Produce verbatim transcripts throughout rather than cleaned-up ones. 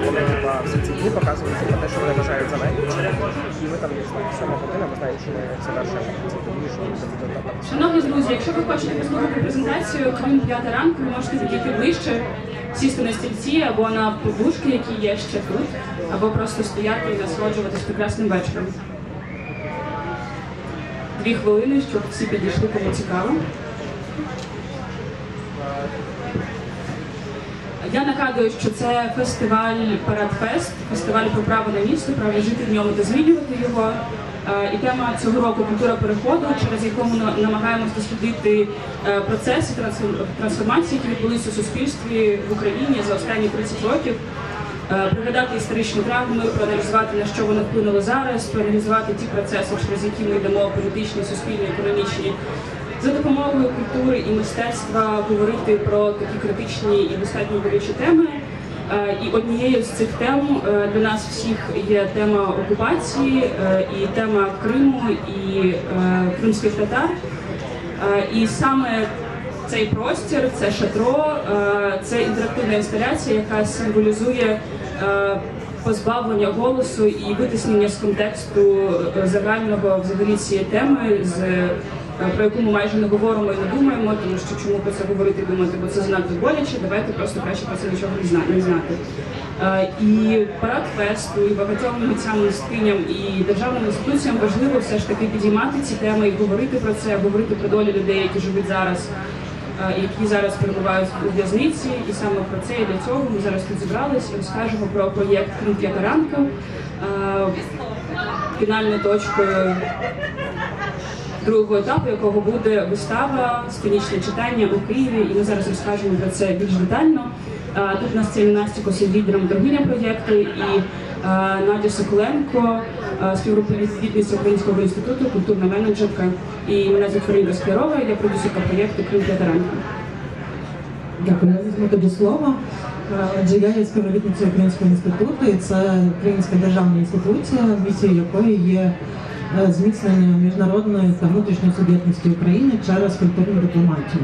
вони типа всі ці дні показують типа, те, що вони вважають за найбільше. І ми там не знаю, сьома година, ми знаємо, що ми завершуємо ці події, що ми там. Шановні друзі, якщо ви хочете послухати презентацію Крим п'ята ранку, ви можете підійти ближче, сісти на стільці або на подушки, які є ще тут, або просто стояти і насолоджуватись прекрасним вечором. Дві хвилини, щоб всі підійшли, кому цікаво. Я нагадую, що це фестиваль Парадфест, фестиваль про право на місто, право жити в ньому та змінювати його. І тема цього року – культура переходу, через яку ми намагаємося дослідити процеси трансформації, які відбулися у суспільстві в Україні за останні тридцять років, пригадати історичні травми, проаналізувати, на що вони вплинули зараз, проаналізувати ті процеси, через які ми йдемо, політичні, суспільні, економічні. За допомогою культури і мистецтва говорити про такі критичні і достатньо болючі теми. І однією з цих тем для нас всіх є тема окупації, і тема Криму, і кримських татар. І саме цей простір, це шатро, це інтерактивна інсталяція, яка символізує позбавлення голосу і витиснення з контексту загального взагалі цієї теми, з про яку ми майже не говоримо і не думаємо, тому що чому про це говорити і думати, бо це занадто боляче, давайте просто краще про це нічого не знати. І Парадфесту, і багатьом митцям, мисткиням, і державним інституціям важливо все ж таки підіймати ці теми і говорити про це, говорити про долі людей, які живуть зараз, які зараз перебувають у в'язниці, і саме про це і для цього ми зараз тут зібралися і розкажемо про проєкт «Крим п'ята ранку». Фінальною точкою другого етапу, якого буде вистава, сценічне читання у Києві, і ми зараз розкажемо про це більш детально. Тут у нас це Настя Косий, лідером торгівля проєкту, і Надя Соколенко, співробітниця Українського інституту, культурна менеджерка, і мене звуть Фаріда Скляровая, я продюсерка проєкту «Крим п'ята ранку». Дякую, я візьму тобі слово. Отже, я є співробітницею Українського інституту, і це українська державна інституція, місією якої є зміцнення міжнародної та внутрішньої суб'єктності України через культурну дипломатію.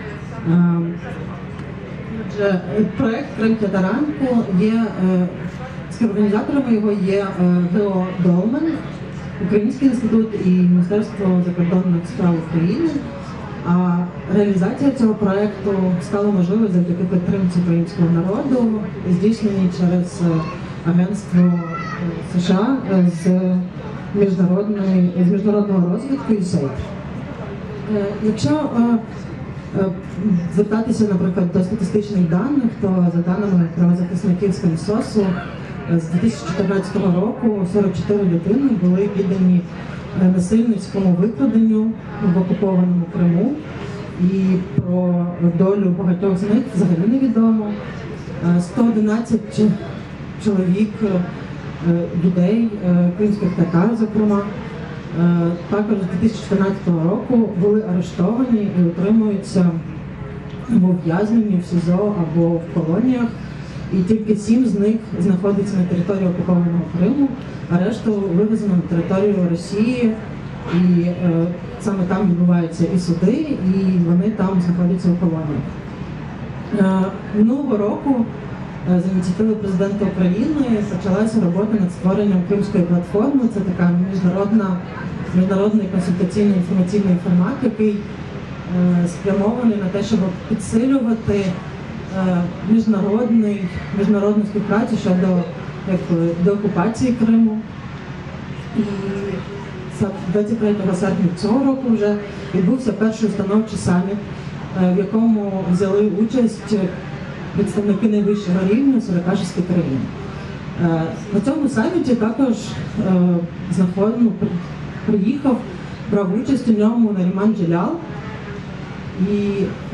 Отже, проєкт «Крим п'ята ранку» є, співорганізаторами його є ГО «Долмен», Український інститут і Міністерство закордонних справ України. А реалізація цього проєкту стала можливою завдяки підтримці українського народу, здійсненій через агентство США з міжнародної, з міжнародного розвитку ю ес ей ай ді. Якщо е, е, звертатися, наприклад, до статистичних даних, то за даними правозахисників з КМСОСу, з дві тисячі чотирнадцятого року сорок чотири людини були віддані насильницькому викраденню в окупованому Криму, і про долю багатьох з них взагалі невідомо. сто одинадцять чоловік, людей, кримських татар, зокрема, також з дві тисячі чотирнадцятого року були арештовані і утримуються або ув'язнені в СІЗО, або в колоніях. І тільки сім з них знаходиться на території окупованого Криму, а решту вивезено на територію Росії, і е, саме там відбуваються і суди, і вони там знаходяться у колоніях. Е, минулого року е, за ініціативи президента України почалася робота над створенням Кримської платформи. Це така міжнародна, міжнародний консультаційний інформаційний формат, який е, спрямований на те, щоб підсилювати міжнародний, міжнародну співпрацю щодо якби, деокупації Криму. І двадцять третього серпня цього року вже відбувся перший установчий саміт, в якому взяли участь представники найвищого рівня сорок шість країн. На цьому саміті також знаходимо, приїхав, брав участь у ньому Наріман Джелял. І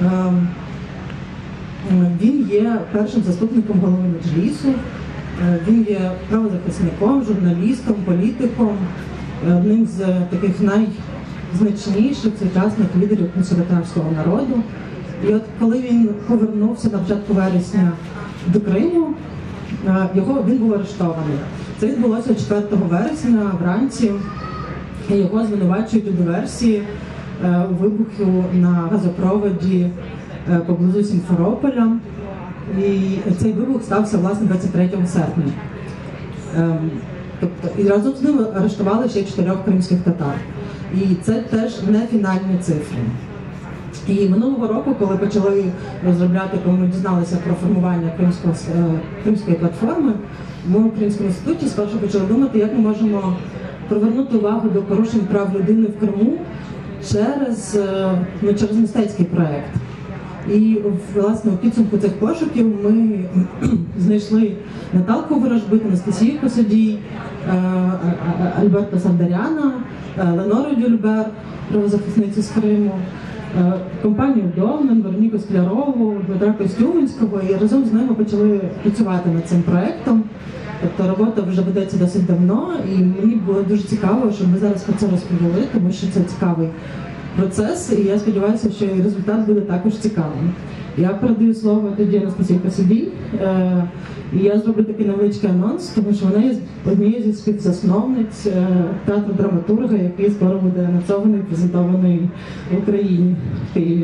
він є першим заступником голови Меджлісу, він є правозахисником, журналістом, політиком, одним з таких найзначніших сучасних лідерів кримськотатарського народу. І от коли він повернувся на початку вересня до Криму, його, він був арештований. Це відбулося четвертого вересня вранці, його звинувачують у диверсії, у вибуху на газопроводі поблизу Сімферополя. і цей вибух стався власне двадцять третього серпня. Ем, тобто, і разом з ними арештували ще чотирьох кримських татар. І це теж не фінальні цифри. І минулого року, коли почали розробляти, коли ми дізналися про формування кримського, кримської платформи, ми в Українському інституті спершу почали думати, як ми можемо привернути увагу до порушень прав людини в Криму через, ну, через мистецький проєкт. І власне у підсумку цих пошуків ми знайшли Наталку Ворожбит, Анастасію Косодій, Альберта Савдаряна, Ленору Дюльбер, правозахисницю з Криму, компанію Довмен, Вероніку Склярову, Дмитра Костюминського, і разом з ними почали працювати над цим проєктом. Тобто робота вже ведеться досить давно, і мені було дуже цікаво, щоб ми зараз про це розповіли, тому що це цікавий процес, і я сподіваюся, що і результат буде також цікавим. Я передаю слово тоді Анастасії Косодій, і я зроблю такий невеличкий анонс, тому що вона є однією зі співзасновниць театру драматурга, який скоро буде анонсований і презентований в Україні, в Києві.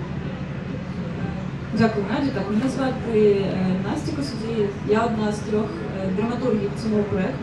Дякую, Надя. Так, мене звати Настя Косодій, я одна з трьох драматургів цього проєкту.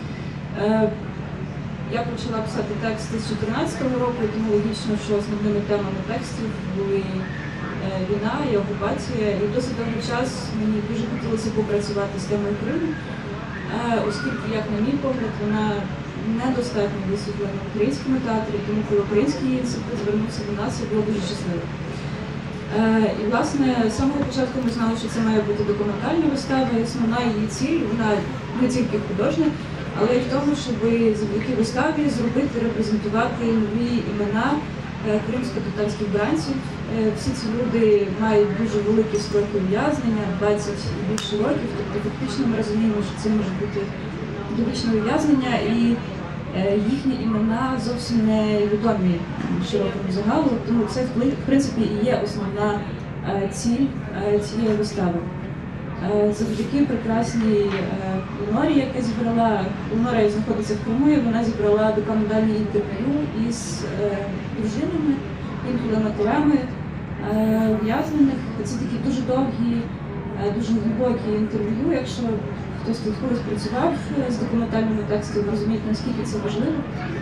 Я почала писати текст з дві тисячі тринадцятого року, тому логічно, що основними темами текстів були війна і окупація. І досить довгий час мені дуже хотілося попрацювати з темою Криму, оскільки, як на мій погляд, вона недостатньо висвітлена в українському театрі, тому коли український інститут звернувся до нас, я була дуже щаслива. І, власне, з самого початку ми знали, що це має бути документальна вистава, і основна її ціль, вона не тільки художня, але й в тому, щоб завдяки виставі зробити, репрезентувати нові імена кримсько-татарських бранців. Всі ці люди мають дуже великі строки ув'язнення, двадцять і більше років, тобто фактично ми розуміємо, що це може бути довічне ув'язнення, і їхні імена зовсім не відомі широкому загалу, тому це в принципі і є основна ціль цієї вистави. Завдяки прекрасній Ленорі, яка зібрала, Ленора знаходиться в Криму, і вона зібрала документальні інтерв'ю із дружинами, інколи матерями ув'язнених. Це такі дуже довгі, дуже глибокі інтерв'ю. Якщо хтось тут колись працював з документальними текстами, розуміють, наскільки це важливо.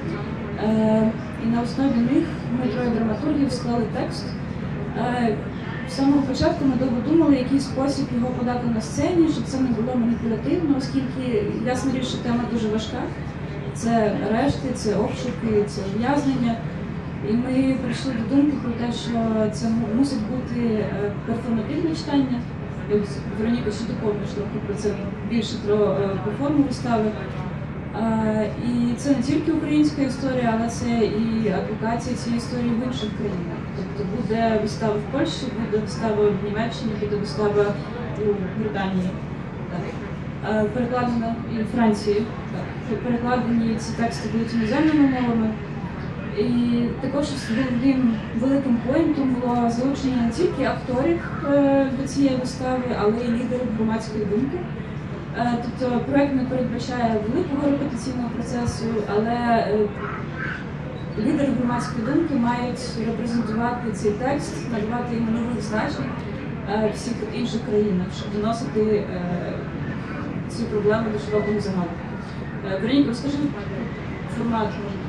І на основі них ми троє драматургів склали текст. З самого початку ми довго думали, який спосіб його подати на сцені, щоб це не було маніпулятивно, оскільки, ясна річ, що тема дуже важка. Це арешти, це обшуки, це ув'язнення. І ми прийшли до думки про те, що це мусить бути перформативне читання. Вероніка ще доповниш трохи про це, більше про, про форму вистави. І це не тільки українська історія, але це і аплікація цієї історії в інших країнах. Тобто буде вистава в Польщі, буде вистава в Німеччині, буде вистава у Британії. Так. Перекладена і в Франції. Так. Перекладені ці тексти будуть іноземними мовами. І також великим, великим поінтом було залучення не тільки акторів до цієї вистави, але й лідерів громадської думки. Тобто проєкт не передбачає великого репетиційного процесу, але лідери громадської думки мають репрезентувати цей текст, надавати йому нових значень в всіх інших країнах, щоб доносити ці проблеми до широкого загалу. Вероніка, розкажи формат.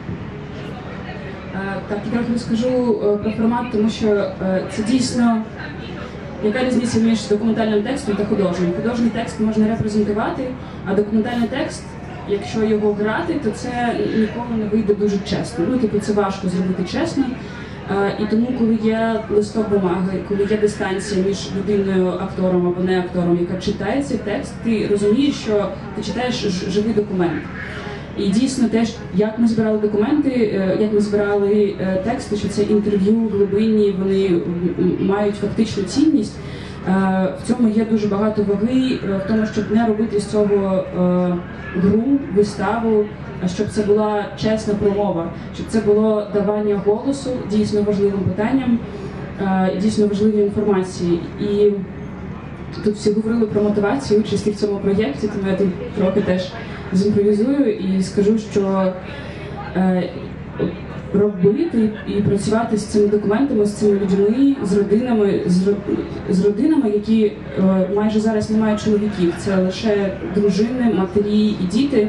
Так, я трохи розкажу про формат, тому що це дійсно, яка різниця між документальним текстом та художнім. Художній текст можна репрезентувати, а документальний текст, якщо його грати, то це ніколи не вийде дуже чесно. Ну, типу, це важко зробити чесно. І тому, коли є листок бумаги, коли є дистанція між людиною, актором або не актором, яка читає цей текст, ти розумієш, що ти читаєш живий документ. І дійсно теж, як ми збирали документи, як ми збирали тексти, що це інтерв'ю глибинні, вони мають фактичну цінність. В цьому є дуже багато ваги, в тому, щоб не робити з цього гру, виставу, а щоб це була чесна промова, щоб це було давання голосу дійсно важливим питанням, дійсно важливій інформації. І тут всі говорили про мотивацію участі в цьому проєкті, тому я тут трохи теж зімпровізую і скажу, що е, робити і працювати з цими документами, з цими людьми, з родинами, з, з родинами, які е, майже зараз не мають чоловіків. Це лише дружини, матері і діти.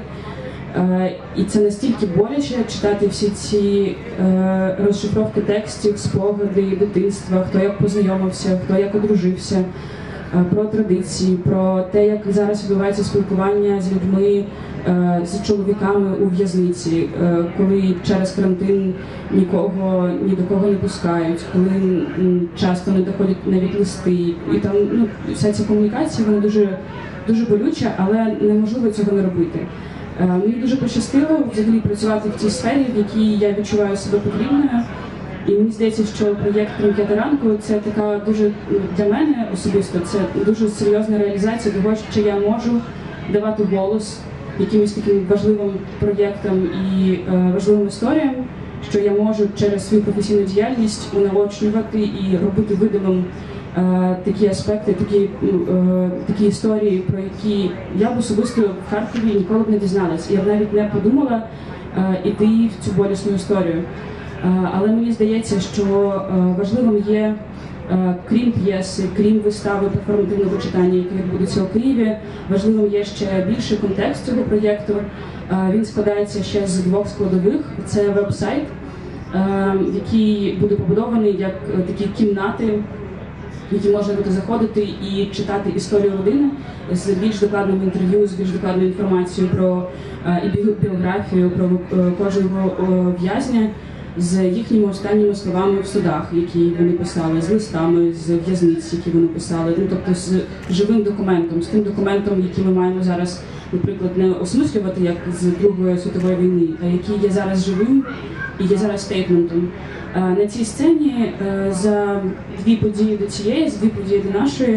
Е, і це настільки боляче читати всі ці е, розшифровки текстів, спогади дитинства, хто як познайомився, хто як одружився, е, про традиції, про те, як зараз відбувається спілкування з людьми, е, з чоловіками у в'язниці, е, коли через карантин нікого, ні до кого не пускають, коли м, часто не доходять навіть листи. І там ну, вся ця комунікація, вона дуже, дуже болюча, але неможливо цього не робити. Мені дуже пощастило взагалі працювати в цій сфері, в якій я відчуваю себе потрібною. І мені здається, що проєкт «Тремтята ранку» – це така дуже, для мене особисто, це дуже серйозна реалізація того, що я можу давати голос якимось таким важливим проєктам і е, важливим історіям, що я можу через свою професійну діяльність унаочнювати і робити видимим е, такі аспекти, такі, е, такі історії, про які я б особисто в Харкові ніколи б не дізналась. Я б навіть не подумала е, іти в цю болісну історію. Е, але мені здається, що е, важливим є, е, крім п'єси, крім вистави перформативного читання, яке відбудеться у Києві, важливим є ще більший контекст цього проєкту. Е, він складається ще з двох складових. Це веб-сайт, е, який буде побудований як е, такі кімнати, в які можна буде заходити і читати історію родини з більш докладним інтерв'ю, з більш докладною інформацією про е, і біографію, про е, кожного е, в'язня, з їхніми останніми словами в судах, які вони писали, з листами, з в'язниць, які вони писали, ну, тобто з живим документом, з тим документом, який ми маємо зараз, наприклад, не осмислювати як з Другої світової війни, а який є зараз живим і є зараз стейтментом. На цій сцені за дві події до цієї, за дві події до нашої,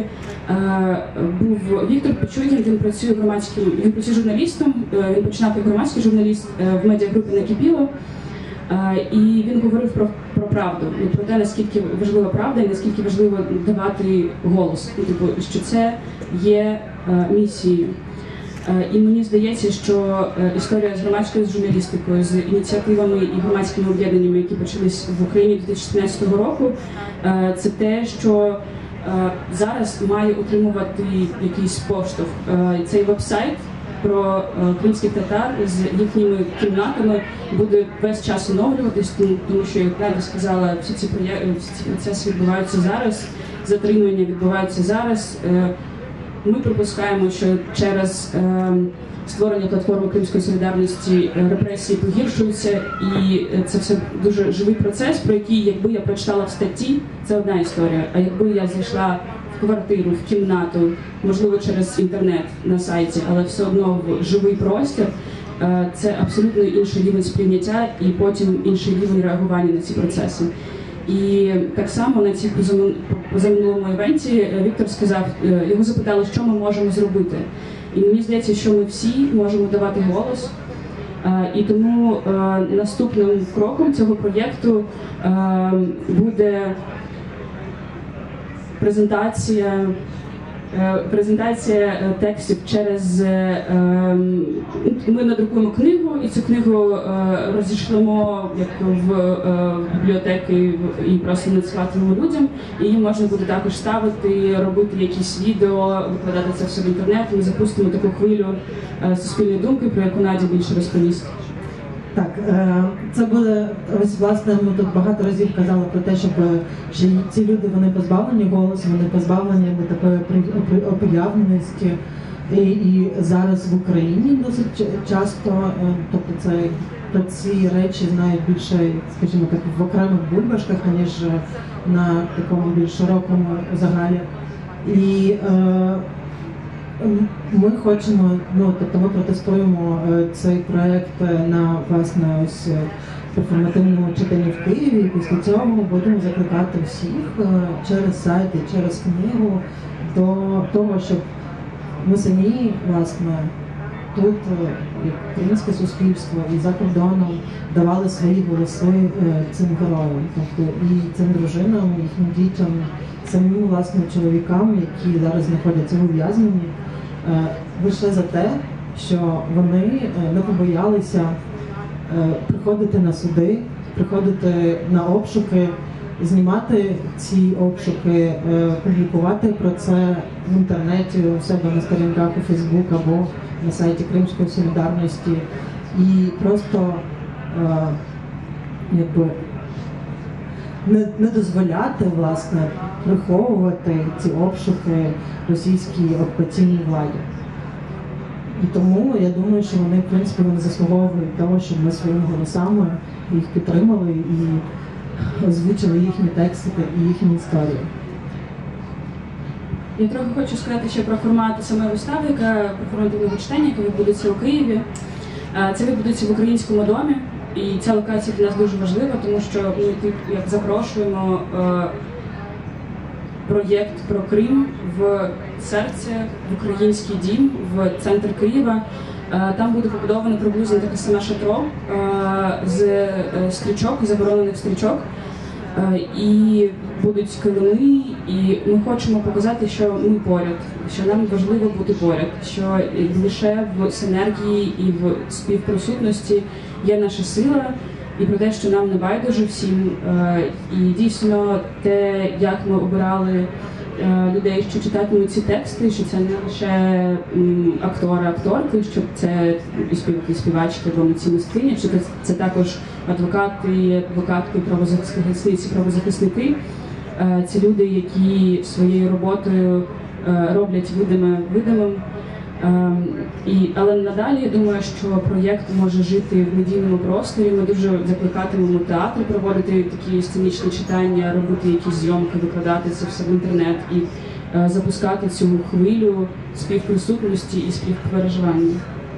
був Віктор Пичугін, він працює громадським, він працює журналістом, він починав як громадський журналіст в медіагрупі «Накипіло». І він говорив про, про правду, про те, наскільки важлива правда і наскільки важливо давати голос, типу, що це є місією. І мені здається, що історія з громадською журналістикою, з ініціативами і громадськими об'єднаннями, які почались в Україні дві тисячі чотирнадцятого року, це те, що зараз має утримувати якийсь поштовх. Цей веб-сайт про кримських татар з їхніми кімнатами буде весь час оновлюватись, тому що, як Надя сказала, всі ці процеси відбуваються зараз, затримання відбуваються зараз. Ми припускаємо, що через створення платформи Кримської солідарності репресії погіршуються, і це все дуже живий процес, про який, якби я прочитала в статті, це одна історія, а якби я зайшла в квартиру, в кімнату, можливо, через інтернет на сайті, але все одно в живий простір, це абсолютно інший рівень сприйняття і потім інший рівень реагування на ці процеси. І так само на цій позаминулому івенті Віктор сказав, його запитали, що ми можемо зробити. І мені здається, що ми всі можемо давати голос. І тому наступним кроком цього проєкту буде презентація, презентація текстів через... Ми надрукуємо книгу, і цю книгу розійшлемо як в бібліотеки і просто надсилатимемо людям. І її можна буде також ставити, робити якісь відео, викладати це все в інтернет. Ми запустимо таку хвилю суспільної думки, про яку Надя більше розповість. Так, це буде, ось, власне, ми тут багато разів казали про те, щоб що ці люди, вони позбавлені голосу, вони позбавлені такої оприявненості. І, і зараз в Україні досить часто, тобто це про ці речі знають більше, скажімо так, в окремих бульбашках, ніж на такому більш широкому загалі. І е, ми хочемо, ну, тобто ми протестуємо цей проект на, власне, ось перформативному читанні в Києві, і після цього будемо закликати всіх через сайт і через книгу до того, щоб ми самі, власне, тут, як українське суспільство і за кордоном, давали свої голоси цим героям, тобто і цим дружинам, їхнім дітям, самим, власне, чоловікам, які зараз знаходяться в ув'язненні, лише за те, що вони не побоялися приходити на суди, приходити на обшуки, знімати ці обшуки, публікувати про це в інтернеті, у себе на сторінках у Фейсбук або на сайті Кримської солідарності. І просто якби не, не дозволяти, власне, приховувати ці обшуки російській окупаційній владі. І тому я думаю, що вони, в принципі, вони заслуговують того, щоб ми своїми голосами їх підтримали і озвучили їхні тексти і їхні історії. Я трохи хочу сказати ще про формат самої вистави, яка перформативного читання, яке відбудеться у Києві. Це відбудеться в Українському домі, і ця локація для нас дуже важлива, тому що ми тут як запрошуємо е, проєкт про Крим в серце, в український дім, в центр Києва. Е, там буде побудовано приблизно таке саме шатро е, з е, стрічок, заборонених стрічок. І будуть килими, і ми хочемо показати, що ми поряд, що нам важливо бути поряд, що лише в синергії і в співприсутності є наша сила, і про те, що нам не байдуже всім. І дійсно те, як ми обирали людей, що читатимуть ці тексти, що це не лише актори, акторки, що це і співаки, співачки, або митці, мисткині, що це також адвокати, адвокатки, правозахисники, правозахисники. Це люди, які своєю роботою роблять видиме видимим. І, але надалі я думаю, що проєкт може жити в медійному просторі. Ми дуже закликатимемо театри проводити такі сценічні читання, робити якісь зйомки, викладати це все в інтернет і е, запускати цю хвилю співприсутності і співпереживання.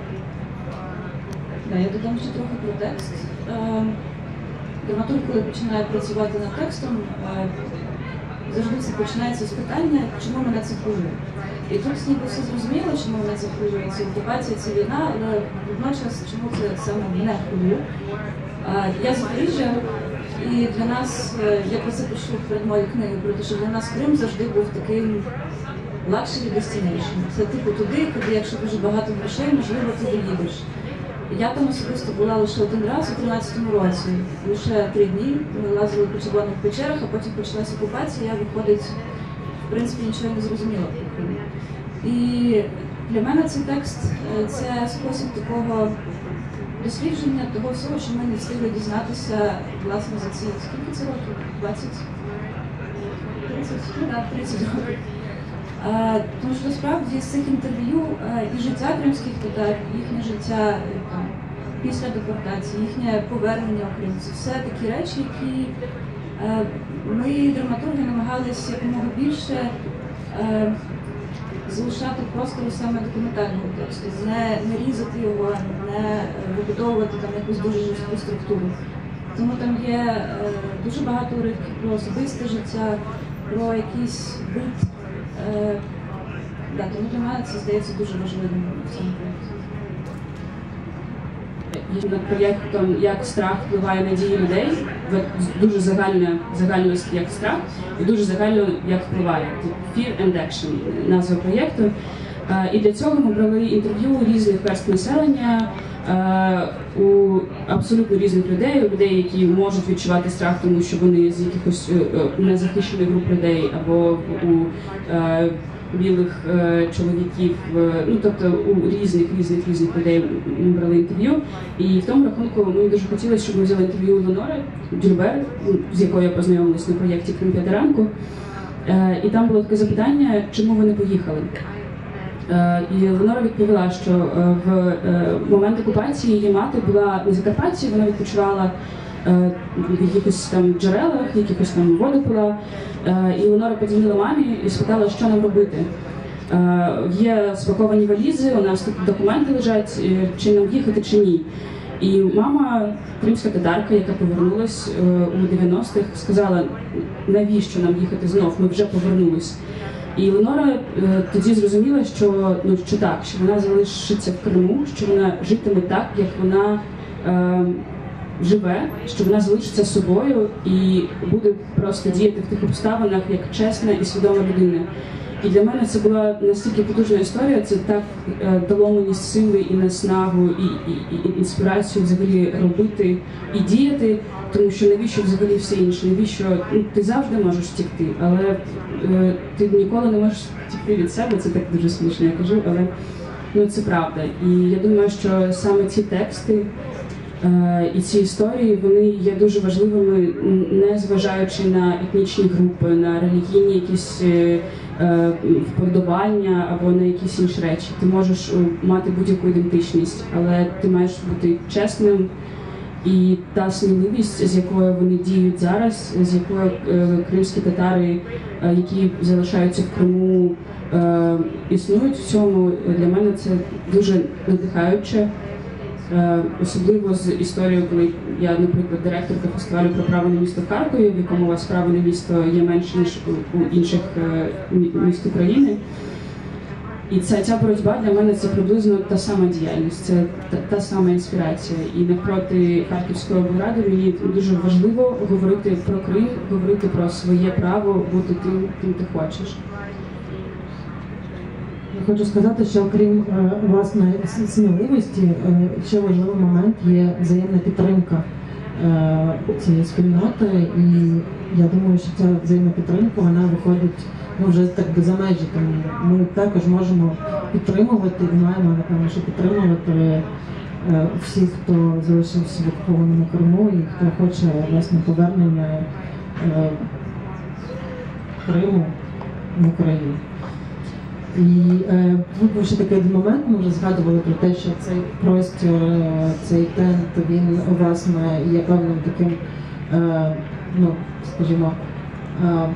Да, я додам ще трохи про текст. Е, драматург, коли починає працювати над текстом, е, завжди все починається з питання, чому мене це хвилює. І тут ніби все зрозуміло, чому мене це хвилює, це окупація, це війна, але водночас, чому це саме мене хвилює. Я з Запоріжжя, і для нас, я про це пишу перед моєю книгою, про те, що для нас Крим завжди був таким luxury destination. Це типу туди, куди, якщо дуже багато грошей, можливо, ти доїдеш. Я там особисто була лише один раз у тринадцятому році, лише три дні, ми лазили по червоних печерах, а потім почалася окупація, я виходить, в принципі, нічого не зрозуміла про Крим. І для мене цей текст – це спосіб такого дослідження того всього, що ми не встигли дізнатися, власне, за ці, скільки це років? двадцять? тридцять? Ну так, тридцять років. А, тому що насправді з цих інтерв'ю і життя кримських татар, їхнє життя там, після депортації, їхнє повернення українців, все такі речі, які а, ми, драматурги, намагалися якомога більше а, залишати простору саме документального тексту, не, не різати його, не вибудовувати там якусь дуже жорстку структуру. Тому там є е, дуже багато уривків про особисте життя, про якийсь бит. Е, да, тому для мене це здається дуже важливим в цьому проєкті. Над проєктом «Як страх впливає на дії людей», дуже загально, загально як страх, і дуже загально як впливає. Fear and Action – назва проєкту. І для цього ми брали інтерв'ю різних верств населення, у абсолютно різних людей, у людей, які можуть відчувати страх, тому що вони з якихось незахищених груп людей, або у білих е, чоловіків, е, ну тобто у різних різних різних людей ми брали інтерв'ю. І в тому рахунку мені дуже хотілося, щоб ми взяли інтерв'ю у Ленори Дюрбер, з якою я познайомилась на проєкті «Крим п'ята ранку». Е, і там було таке запитання, чому ви не поїхали. Е, і Ленора відповіла, що е, в е, момент окупації її мати була на Закарпатті, вона відпочивала в якихось там джерелах, якихось там воду пила. І Ленора подзвонила мамі і спитала, що нам робити. Є спаковані валізи, у нас тут документи лежать, чи нам їхати, чи ні. І мама, кримська татарка, яка повернулась у дев'яностих, сказала, навіщо нам їхати знов, ми вже повернулись. І Ленора тоді зрозуміла, що, ну, що так, що вона залишиться в Криму, що вона житиме так, як вона живе, що вона залишиться собою і буде просто діяти в тих обставинах як чесна і свідома людина. І для мене це була настільки потужна історія, це так е, дало мені сили і наснагу, і, і, і інспірацію взагалі робити і діяти, тому що навіщо взагалі все інше, навіщо, ну, ти завжди можеш втікти, але е, ти ніколи не можеш втікти від себе, це так дуже смішно, я кажу, але ну, це правда. І я думаю, що саме ці тексти е, і ці історії, вони є дуже важливими, не зважаючи на етнічні групи, на релігійні якісь е, е, вподобання або на якісь інші речі. Ти можеш мати будь-яку ідентичність, але ти маєш бути чесним. І та сміливість, з якою вони діють зараз, з якою е, кримські татари, е, які залишаються в Криму, е, існують в цьому, для мене це дуже надихаюче. Е, особливо з історією, коли я, наприклад, директорка фестивалю про право на місто в Харкові, в якому у вас право на місто є менше, ніж у, у інших е, міст України. І ця, ця боротьба для мене це приблизно та сама діяльність, це та, та сама інспірація. І навпроти Харківської облради мені дуже важливо говорити про Крим, говорити про своє право бути тим, ким ти хочеш. Я хочу сказати, що окрім власної сміливості, ще важливий момент є взаємна підтримка цієї спільноти. І я думаю, що ця взаємна підтримка, вона виходить ну, вже так би за межі. Тому ми також можемо підтримувати і маємо, напевно, що підтримувати всіх, хто залишився в окупованому Криму і хто хоче власне повернення Криму в Україну. І е, тут був ще такий момент, ми вже згадували про те, що цей простір, цей тент, він власне є певним таким, е, ну, скажімо, е,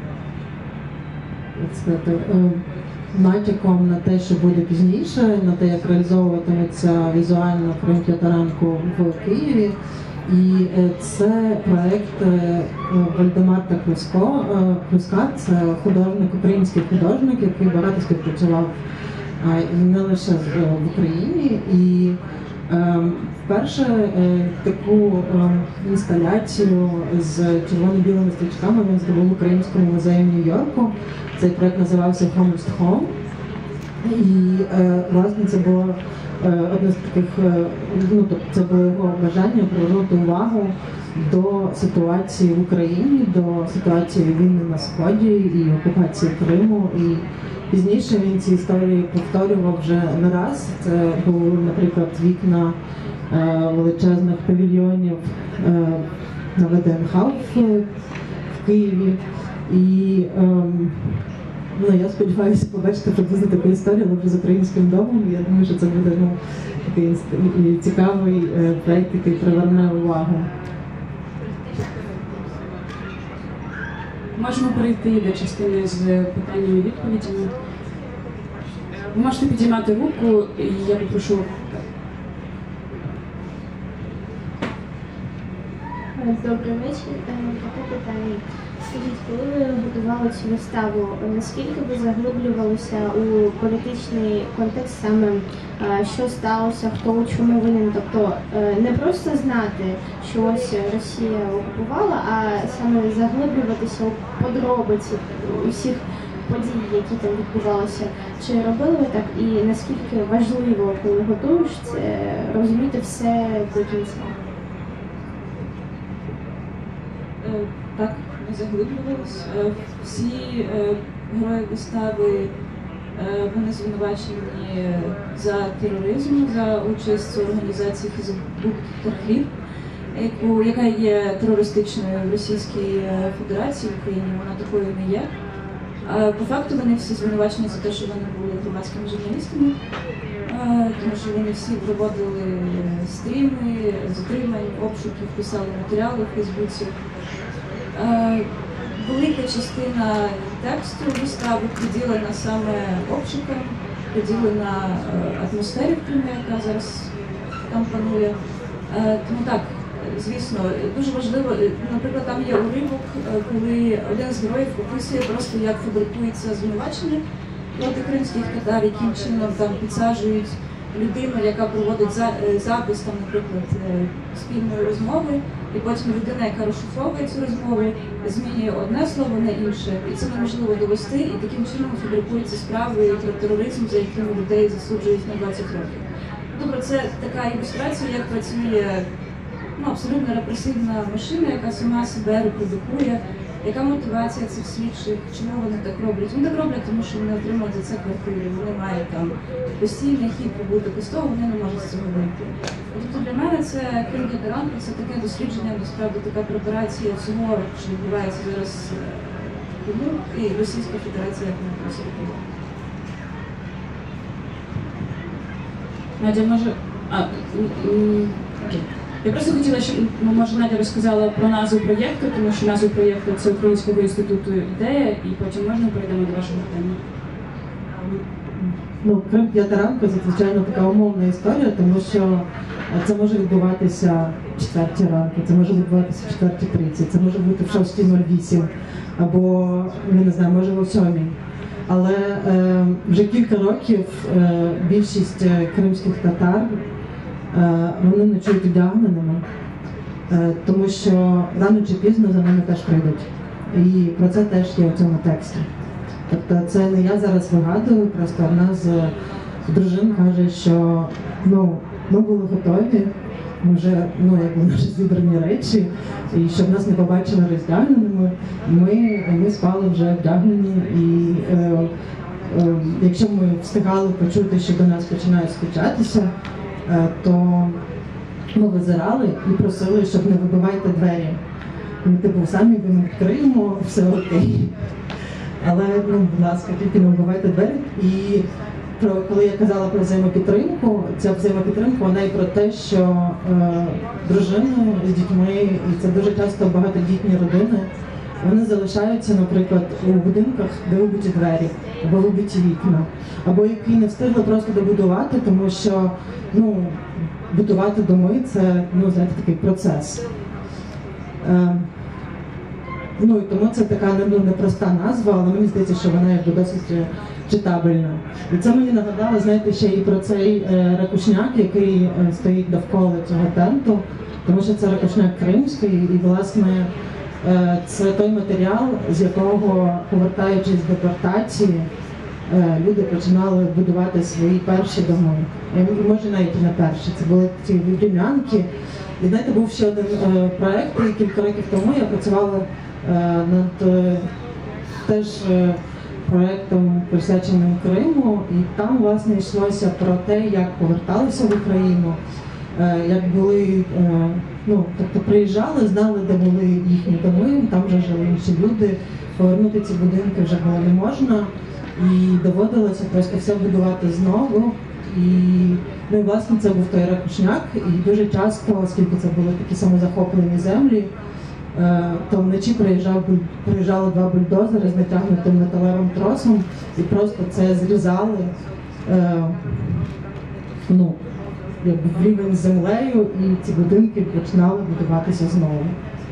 як сказати, е, натяком на те, що буде пізніше, на те, як реалізовуватиметься візуально Кримська Таранку в Києві. І це проєкт Вальдемарта Круско. Круска – це художник, український художник, який багато співпрацював і не лише в Україні. І вперше таку інсталяцію з червоно-білими стрічками він здобув в Українському музеї в Нью-Йорку. Цей проєкт називався «Homest Home». І, власне, це було одне з таких, ну, тобто це було його бажання привернути увагу до ситуації в Україні, до ситуації війни на Сході і окупації Криму. І пізніше він ці історії повторював вже не раз. Це були, наприклад, вікна величезних павільйонів на ВДНХ в Києві. І ну, я сподіваюся побачити приблизно таку історію, але вже з українським домом. Я думаю, що це буде ну, такий цікавий проєкт, який приверне увагу. Можемо перейти до частини з питаннями і відповідями. Ви можете підіймати руку, і я попрошу. Добрий вечір. Таке питання. Скажіть, коли ви готували цю виставу, наскільки ви заглиблювалися у політичний контекст саме, що сталося, хто у чому винен? Тобто не просто знати, що ось Росія окупувала, а саме заглиблюватися у подробиці усіх подій, які там відбувалися. Чи робили ви так? І наскільки важливо, коли готуєш це, розуміти все до кінця? Так, ми заглиблювалися. Всі герої вистави, вони звинувачені за тероризм, за участь у організації Хізбут Тахрір, яка є терористичною в Російській Федерації, в Україні вона такою не є. По факту вони всі звинувачені за те, що вони були громадськими журналістами, тому що вони всі проводили стріми, затримань, обшуків, писали матеріали в Фейсбуці. Велика частина тексту вистави приділена саме обшукам, приділена атмосфері в Криму, яка зараз там панує. Тому так, звісно, дуже важливо, наприклад, там є уривок, коли один з героїв описує просто, як фабрикується звинувачення проти кримських татар, яким чином там підсаджують людину, яка проводить за, е, запис, там, наприклад, е, спільної розмови, і потім людина, яка розшифровує цю розмову, змінює одне слово на інше, і це неможливо довести, і таким чином фабрикуються справи про тероризм, за якими людей засуджують на двадцять років. Тобто це така ілюстрація, як працює ну, абсолютно репресивна машина, яка сама себе репродукує, яка мотивація цих слідчих, чому вони так роблять? Вони так роблять, тому що вони отримують за це квартири, вони мають там постійний хід побуток, і з того вони не можуть з цього вийти. Тобто для мене це «Кримська таранка», це таке дослідження, насправді така препарація всього, що відбувається зараз тому, і Російська Федерація, як вона просить. Надя, може... А, м, окей. Я просто хотіла, щоб, ну, може, Надя розказала про назву проєкту, тому що назву проєкту – це Українського інституту «Ідея», і потім можна перейдемо до вашого теми. Ну, Крим п'ята ранку – це, звичайно, така умовна історія, тому що це може відбуватися в четвертій ранку, це може відбуватися в четвертій тридцять, це може бути в шостій нуль вісім, або, я не знаю, може в сьомій. Але е, вже кілька років е, більшість кримських татар е, вони ночують одягненими, е, тому що рано чи пізно за ними теж прийдуть. І про це теж є у цьому тексті. Тобто це не я зараз вигадую, просто одна з дружин каже, що ну, ми були готові, ми вже, ну, якби наші зібрані речі, і щоб нас не побачили роздягненими, ми, ми спали вже вдягнені, і е, е, якщо ми встигали почути, що до нас починають скучатися, е, то ми визирали і просили, щоб не вибивайте двері. Ми, типу, самі ми відкриємо, все окей. Але, ну, будь ласка, тільки не вбивайте двері. І про, коли я казала про взаємопідтримку, ця взаємопідтримка, вона і про те, що е, дружини з дітьми, і це дуже часто багатодітні родини, вони залишаються, наприклад, у будинках, де вибиті двері, або вибиті вікна, або які не встигли просто добудувати, тому що, ну, будувати доми – це, ну, знаєте, такий процес. Е, Ну, і тому це така ну, непроста назва, але мені здається, що вона якби досить читабельна. І це мені нагадало, знаєте, ще і про цей е, ракушняк, який е, стоїть довкола цього тенту, тому що це ракушняк кримський, і, власне, е, це той матеріал, з якого, повертаючись з депортації, е, люди починали будувати свої перші доми. І, може, навіть і не перші, це були ці вибрімянки. І, знаєте, був ще один е, проєкт, і кілька років тому я працювала над теж проєктом, присвяченим Криму, і там, власне, йшлося про те, як поверталися в Україну, як були, ну, тобто приїжджали, знали, де були їхні доми, там вже жили інші люди, повернути ці будинки вже було не можна, і доводилося просто все будувати знову. І, ну, і, власне, це був той ракушняк, і дуже часто, оскільки це були такі самозахоплені землі, то вночі приїжджав, приїжджали два бульдозери з натягнутим металевим тросом і просто це зрізали, е, ну, якби в рівень з землею, і ці будинки починали будуватися знову.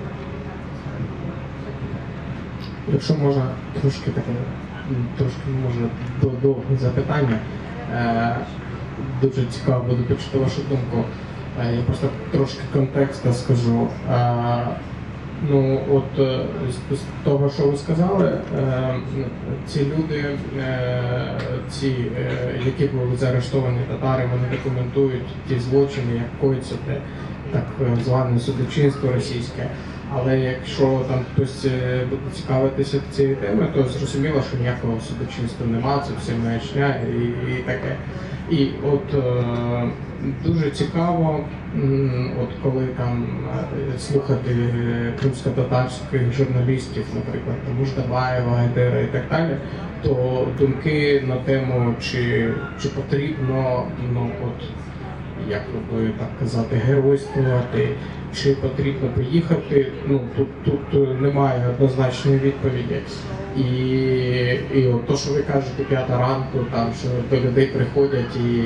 Якщо можна трошки таке, трошки може довге запитання, е, дуже цікаво буде почути вашу думку. Е, я просто трошки контексту скажу. Е, Ну, от з того, що ви сказали, ці люди, ці, які були заарештовані татари, вони документують ті злочини, як коїться те так зване судочинство російське. Але якщо там хтось буде цікавитися цією темою, то зрозуміло, що ніякого судочинства нема, це все маячня і, і таке. І от е, дуже цікаво, от коли там слухати кримсько-татарських журналістів, наприклад, Муждабаєва, Гайдера і так далі, то думки на тему, чи, чи потрібно, ну от, як би так казати, геройствувати, чи потрібно поїхати, ну тут, тут немає однозначної відповіді. І, і от то, що ви кажете, п'ята ранку, там, що до людей приходять і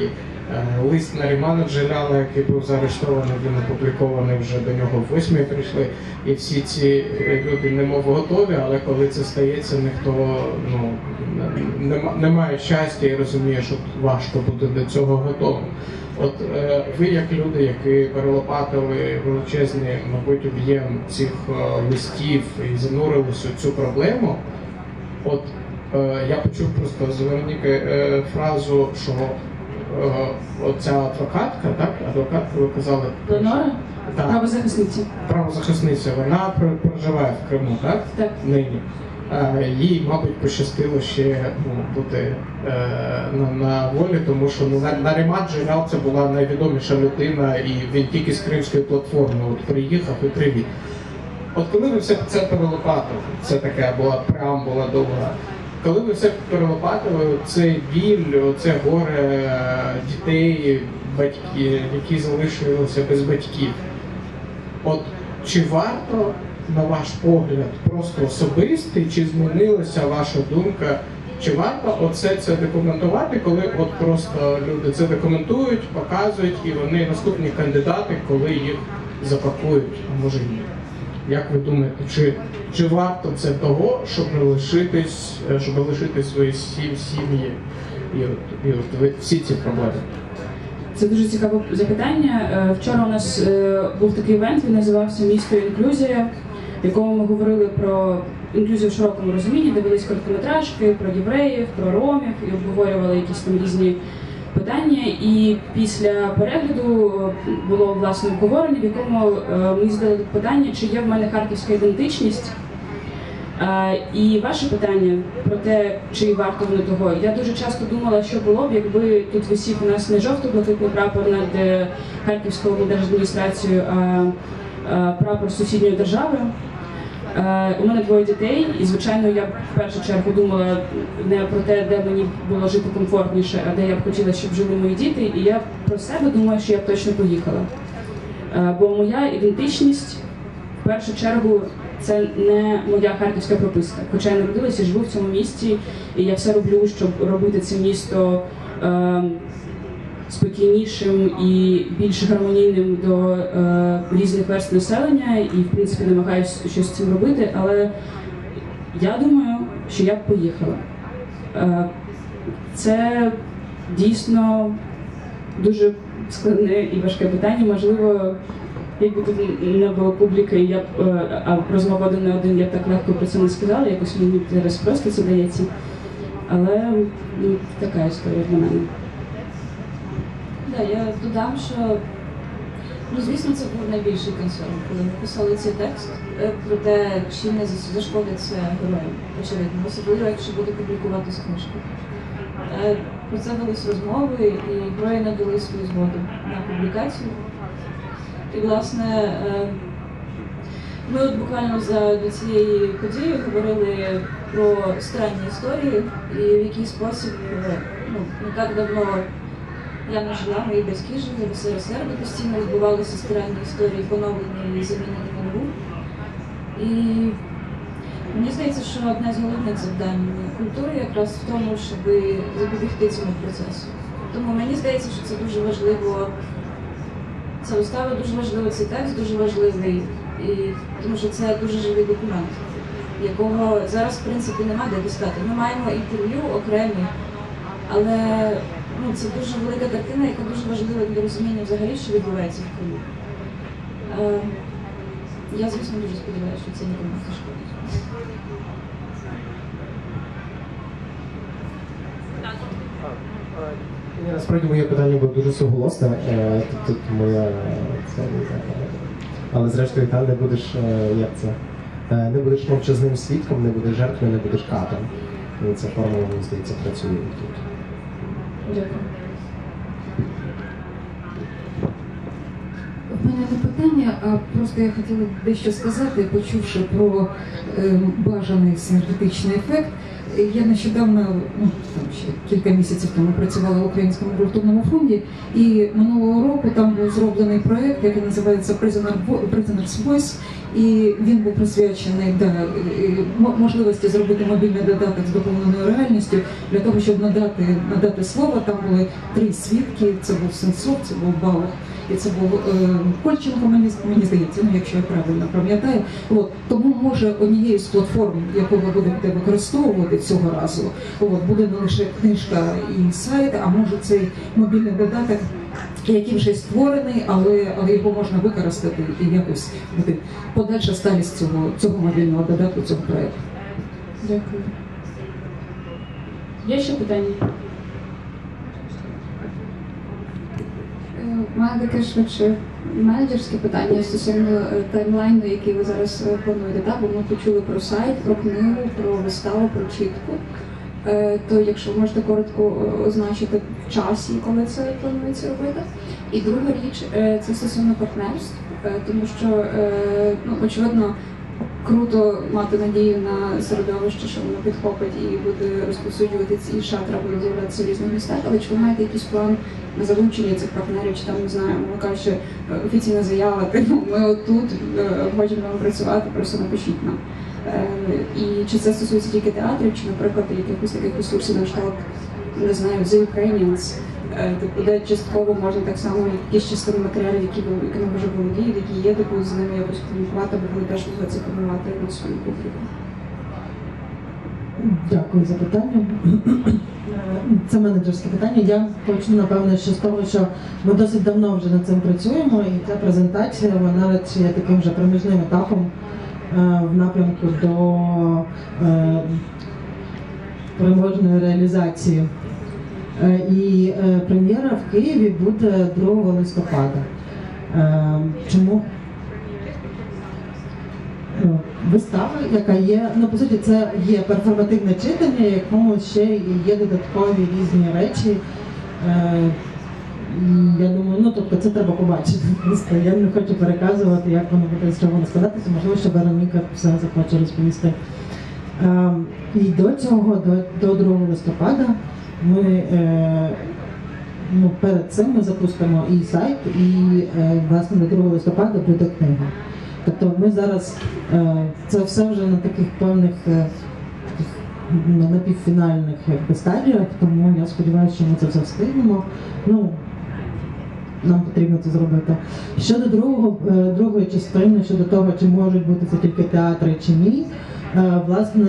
Лист Нарімана Джеляла, який був заарештований, він опублікований, вже до нього в восьмій прийшли. І всі ці люди немов готові, але коли це стається, ніхто ну, не, не має щастя і розуміє, що важко бути до цього готовим. От е, ви, як люди, які перелопатили величезний, мабуть, об'єм цих е, листів і занурилися у цю проблему, от е, я почув просто з Вероніки е, фразу, що е, оця адвокатка, так, адвокатка, ви казали? Леонора? Так. Правозахисниця. Правозахисниця, вона проживає в Криму, так? Так. Нині. Їй, мабуть, пощастило ще ну, бути е, на, на волі, тому що ну, Наріман Джелял це була найвідоміша людина, і він тільки з Кримської платформи от приїхав і привіт. От коли ви все це перелопатили, це така була преамбула довга, коли ви все перелопатили, цей біль, це горе дітей, батьків, які залишилися без батьків, от чи варто, на ваш погляд, просто особистий, чи змінилася ваша думка, чи варто оце це документувати, коли от просто люди це документують, показують, і вони наступні кандидати, коли їх запакують, а може ні. Як ви думаєте, чи, чи варто це того, щоб не лишитись, щоб лишити свої сім'ї і от, і от всі ці проблеми? Це дуже цікаве запитання. Вчора у нас був такий івент, він називався «Місто інклюзія», в якому ми говорили про інклюзію в широкому розумінні, дивились короткометражки про євреїв, про ромів і обговорювали якісь там різні питання. І після перегляду було власне обговорення, в якому ми задали питання, чи є в мене харківська ідентичність. І ваше питання про те, чи варто воно того. Я дуже часто думала, що було б, якби тут висів у нас не жовто-блакитний прапор над Харківською облдержадміністрацією, а прапор сусідньої держави. У мене двоє дітей, і, звичайно, я в першу чергу думала не про те, де мені було жити комфортніше, а де я б хотіла, щоб жили мої діти. І я про себе думаю, що я б точно поїхала. Бо моя ідентичність, в першу чергу, це не моя харківська прописка. Хоча я народилася і живу в цьому місті, і я все роблю, щоб робити це місто е, спокійнішим і більш гармонійним до е, різних верств населення, і, в принципі, намагаюся щось з цим робити, але я думаю, що я б поїхала. Е, це дійсно дуже складне і важке питання, можливо, якби тут не було публіки, я б, а розмова один на один, я б так легко про це не сказала, якось мені зараз просто це дається. Але ну, така історія для мене. Да, я додам, що, ну, звісно, це був найбільший концерн, коли ми писали цей текст про те, чи не зашкодить це героям, очевидно, особливо, якщо буде публікуватись книжка. Про це велись розмови, і герої надали свою згоду на публікацію. І, власне, ми от буквально за до цієї події говорили про странні історії, і в який спосіб, ну, не так давно я не жила, мої батьки жили в СРСР, де постійно відбувалися странні історії, поновлені і замінені на нову. І мені здається, що одне з головних завдань культури якраз в тому, щоб запобігти цьому процесу. Тому мені здається, що це дуже важливо. Ця вистава дуже важлива, цей текст дуже важливий, і, тому що це дуже живий документ, якого зараз, в принципі, немає де достати. Ми маємо інтерв'ю окремі, але ну, це дуже велика картина, яка дуже важлива для розуміння взагалі, що відбувається в Криму. Е, я, звісно, дуже сподіваюся, що це нікому не зашкодить. Насправді моє питання було дуже суголосне, тут, тут моя це, але зрештою та не будеш, як це, не будеш мовчазним свідком, не будеш жертвою, не будеш катом. І ця формула, мені здається, працює тут. Дякую. У мене не питання, а просто я хотіла дещо сказати, почувши про е, бажаний синергетичний ефект. Я нещодавно, ну, там, ще кілька місяців тому працювала в Українському культурному фонді, і минулого року там був зроблений проєкт, який називається Prisoner's Voice, і він був присвячений да, можливості зробити мобільний додаток з доповненою реальністю для того, щоб надати, надати слово. Там були три свідки, це був Сенцов, це був Балах, і це був е, Кольченко, мені, мені здається, ну, якщо я правильно пам'ятаю. От, тому, може, однією з платформ, яку ви будете використовувати цього разу, от, буде не лише книжка і сайт, а може цей мобільний додаток, який вже створений, але, але його можна використати і якось буде подальша сталість цього, цього мобільного додатку, цього проєкту. Дякую. Є ще питання? У мене таке швидше менеджерське питання стосовно таймлайну, який ви зараз плануєте. Так? Бо ми почули про сайт, про книгу, про виставу, про чітку. То якщо ви можете коротко означити в часі, коли це планується робити. І друга річ, це стосовно партнерств, тому що, ну, очевидно, круто мати надію на середовище, що воно підхопить і буде розповсюджувати ці шатра, буде з'являтися в різних містах, але чи ви маєте якийсь план на залучення цих партнерів, чи там, не знаю, мова кажучи, офіційна заява, типу, ми отут хочемо вам працювати, просто напишіть нам. І чи це стосується тільки театрів, чи, наприклад, якихось таких ресурсів на кшталт, не знаю, The Ukrainians, типу, де частково можна так само якісь частини матеріалів, які ви вже володіють, які є, типу, з ними якось комунікувати, або вони теж можуть це формувати на свою публіку. Дякую за питання. Це менеджерське питання. Я почну, напевно, що з того, що ми досить давно вже над цим працюємо, і ця презентація, вона є таким вже проміжним етапом в напрямку до переможної реалізації. І прем'єра в Києві буде другого листопада. Чому? Вистава, яка є, ну, по суті, це є перформативне читання, якому ще є додаткові різні речі. Я думаю, ну, тобто це треба побачити. Просто я не хочу переказувати, як воно буде, з чого воно складатися. Можливо, що Вероніка все захоче розповісти. І до цього, до, до другого листопада, ми, ну, перед цим ми запустимо і сайт, і, власне, до другого листопада буде книга. Тобто ми зараз, це все вже на таких певних, на напівфінальних стадіях, тому я сподіваюся, що ми це все встигнемо. Ну, нам потрібно це зробити. Щодо другого, другої частини, щодо того, чи можуть бути це тільки театри чи ні, власне,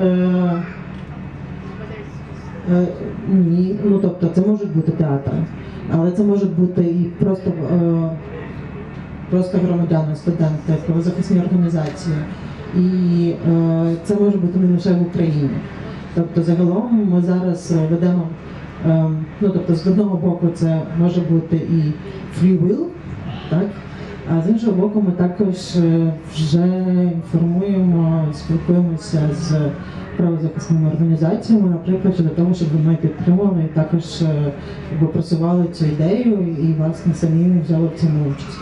ні, ну тобто це можуть бути театри, але це можуть бути і просто, просто громадяни, студенти, правозахисні організації. І це може бути не лише в Україні. Тобто загалом ми зараз ведемо, ну тобто з одного боку це може бути і free will, так? А з іншого боку ми також вже інформуємо, спілкуємося з правозахисними організаціями, наприклад, щодо того, щоб вони підтримували і також якби, просували цю ідею і, власне, самі взяли в цьому участь.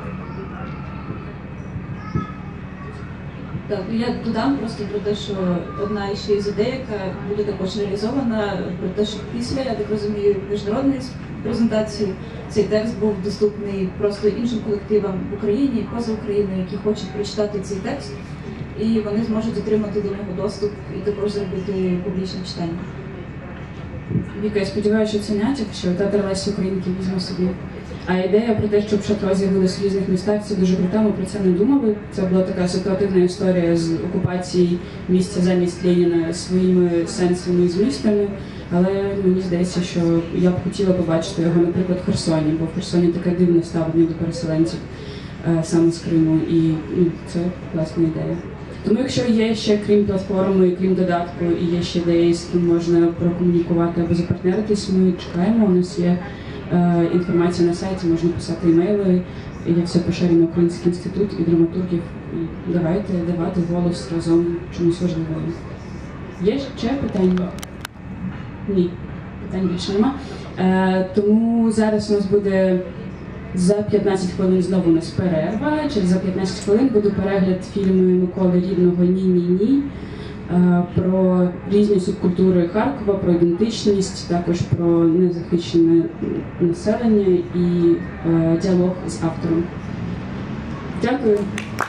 Так, я додам просто про те, що одна ще із ідей, яка буде також реалізована, про те, що після, я так розумію, міжнародної презентації цей текст був доступний просто іншим колективам в Україні і поза Україною, які хочуть прочитати цей текст, і вони зможуть отримати до нього доступ і також зробити публічне читання. Віка, я сподіваюся, що це натяк, що театр Лесі Українки візьме собі. А ідея про те, щоб шатро з'явилися в різних містах, це дуже круто, ми про це не думали. Це була така ситуативна історія з окупації місця замість Леніна своїми сенсами і змістами. Але мені здається, що я б хотіла побачити його, наприклад, в Херсоні, бо в Херсоні таке дивне ставлення до переселенців саме з Криму. І ну, це класна ідея. Тому якщо є ще, крім платформи, крім додатку, і є ще ідеї, з ким можна прокомунікувати або запартнеритись, ми чекаємо. У нас є е, інформація на сайті, можна писати імейли, і я все поширю на Український інститут і драматургів. І давайте давати голос разом чомусь важливому. Є ще питання? Ні, питань більше нема. Е, тому зараз у нас буде за п'ятнадцять хвилин знову у нас перерва. Через за п'ятнадцять хвилин буде перегляд фільму Миколи Рідного «Ні-ні-ні». про різні субкультури Харкова, про ідентичність, також про незахищене населення і діалог з автором. Дякую.